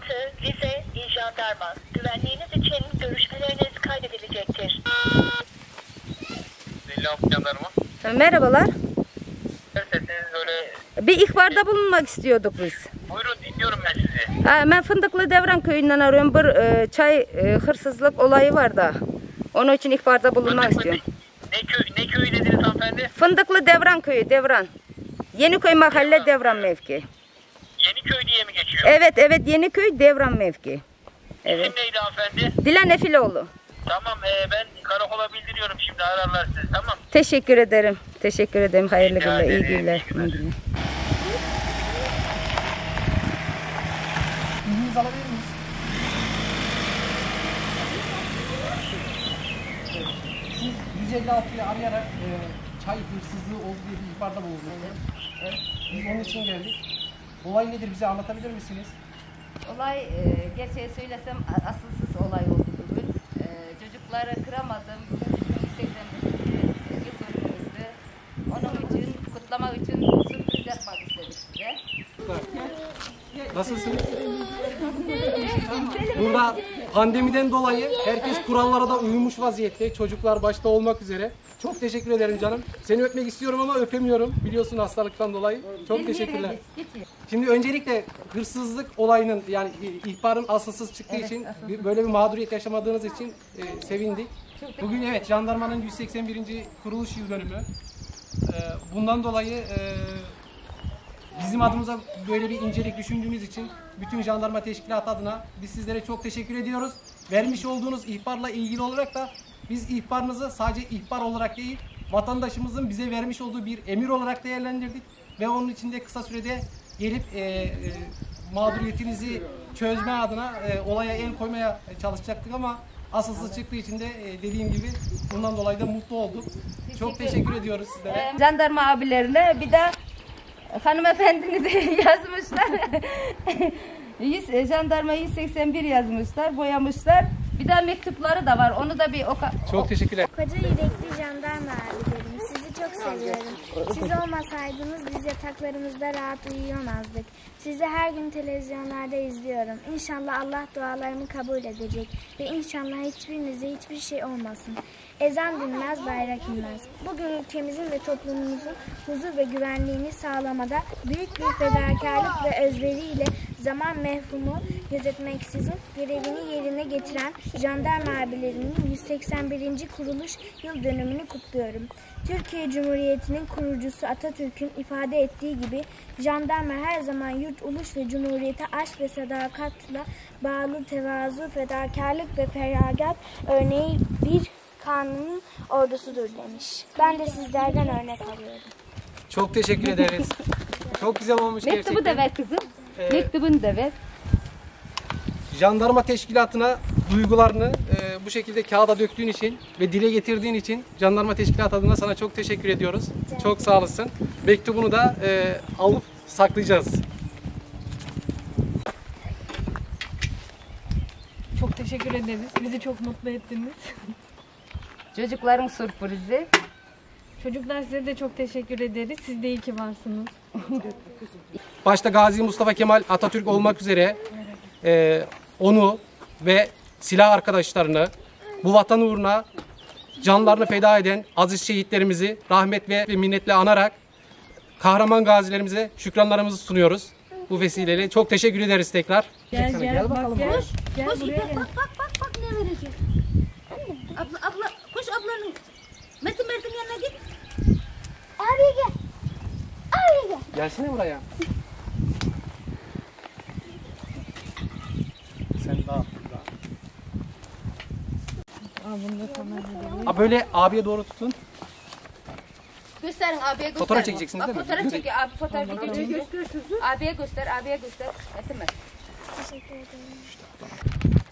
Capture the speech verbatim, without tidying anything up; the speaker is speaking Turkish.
altı Rize İl Jandarma. Güvenliğiniz için görüşmeleriniz kaydedilecektir. elli altı Jandarma. Merhabalar. Sesiniz böyle... Bir ihbarda bulunmak istiyorduk biz. Buyurun, dinliyorum ben sizi. Ha, ben Fındıklı Devran köyünden arıyorum. Bir e, çay e, hırsızlık olayı var da. Onun için ihbarda bulunmak Fındıklı istiyorum. Ne, ne, köy, ne köyü dediniz hanımefendi? Fındıklı Devran köyü, Devran. Yeniköy mahalle Devran mevki. Yeniköy diye mi geçiyor? Evet, evet, Yeniköy Devran mevki. Evet. İsim neydi hanımefendi? Dilan Efiloğlu. Tamam, e, ben karakola bildiriyorum şimdi, ararlar sizi, tamam. Teşekkür ederim. Teşekkür ederim. Hayırlı Rica günler, iyi ederim, günler. iyi günler. İyi günler. İzninizi alabilir miyiz? Siz yüz elli altıyı arayarak e, çay hırsızlığı oldu diye bir ihbarda bulundunuz. Evet. Biz onun için geldik. Olay nedir, bize anlatabilir misiniz? Olay, e, gerçeği söylesem asılsız olay oldu bugün. E, çocukları kıramadım. Bugün seksen yıl dönümümüzdü. Onun için, kutlamak için sürpriz yapmak istedik size. Nasılsınız? Burada pandemiden dolayı herkes kurallara da uymuş vaziyette. Çocuklar başta olmak üzere. Çok teşekkür ederim canım. Seni öpmek istiyorum ama öpemiyorum. Biliyorsun hastalıktan dolayı. Çok teşekkürler. Şimdi öncelikle hırsızlık olayının, yani ihbarın asılsız çıktığı Evet, için asılsız. böyle bir mağduriyet yaşamadığınız için e, sevindik. Bugün evet jandarmanın yüz seksen birinci kuruluş yıl dönümü. E, bundan dolayı e, bizim adımıza böyle bir incelik düşündüğümüz için bütün jandarma teşkilatı adına biz sizlere çok teşekkür ediyoruz. Vermiş olduğunuz ihbarla ilgili olarak da biz ihbarınızı sadece ihbar olarak değil, vatandaşımızın bize vermiş olduğu bir emir olarak değerlendirdik ve onun için de kısa sürede gelip e, e, mağduriyetinizi çözme adına e, olaya el koymaya çalışacaktık ama asılsız çıktığı için de e, dediğim gibi bundan dolayı da mutlu olduk. Çok teşekkür ediyoruz sizlere. Ee, Jandarma abilerine bir de hanımefendini de yazmışlar. yüz, jandarma yüz seksen bir yazmışlar, boyamışlar. Bir de mektupları da var. Onu da bir oka... Çok teşekkürler. Koca yürekli jandarma abilerim, sizi çok seviyorum. Siz olmasaydınız biz yataklarımızda rahat uyuyamazdık. Sizi her gün televizyonlarda izliyorum. İnşallah Allah dualarımı kabul edecek ve inşallah hiçbirinize hiçbir şey olmasın. Ezan dinmez, bayrak inmez. Bugün ülkemizin ve toplumumuzun huzur ve güvenliğini sağlamada büyük bir fedakarlık ve özveriyle zaman mefhumu gözetmeksizin görevini yerine getiren jandarma abilerinin yüz seksen birinci kuruluş yıl dönümünü kutluyorum. Türkiye Cumhuriyeti'nin kurucusu Atatürk'ün ifade ettiği gibi jandarma her zaman yurt, ulus ve cumhuriyete aşk ve sadakatla bağlı tevazu, fedakarlık ve feragat örneği bir kanunun ordusudur demiş. Ben de sizlerden örnek alıyorum. Çok teşekkür ederiz. Çok güzel olmuş gerçekten. Mektubu da ver kızım. Evet. Mektubunu da ver. Jandarma teşkilatına duygularını e, bu şekilde kağıda döktüğün için ve dile getirdiğin için jandarma teşkilatı adına sana çok teşekkür ediyoruz. Çok sağ olasın. Mektubunu da e, alıp saklayacağız. Çok teşekkür ederiz. Bizi çok mutlu ettiniz. Çocukların sürprizi. Çocuklar size de çok teşekkür ederiz. Siz de iyi ki varsınız. Başta Gazi Mustafa Kemal Atatürk olmak üzere e, onu ve silah arkadaşlarını bu vatan uğruna canlarını feda eden aziz şehitlerimizi rahmet ve minnetle anarak kahraman gazilerimize şükranlarımızı sunuyoruz. Bu vesileyle çok teşekkür ederiz tekrar. Gel gel, Gel bakalım. Gel, Koş. gel buraya gel. Bak bak bak bak ne verecek. Abla abla koş ablanın. Metin Mert'in yanına git. Abiye gel. Abiye gel. Gelsene buraya. Sen daha. Al bunu da sana verelim. Ha, böyle abiye doğru tutun. Gösterin abiye göster. Fotoğraf çekeceksiniz değil mi? Fotoğraf çekiyor. Abi fotoğraf çekiyor. Abiye göster, abiye göster. Metin Mert. Teşekkür ederim.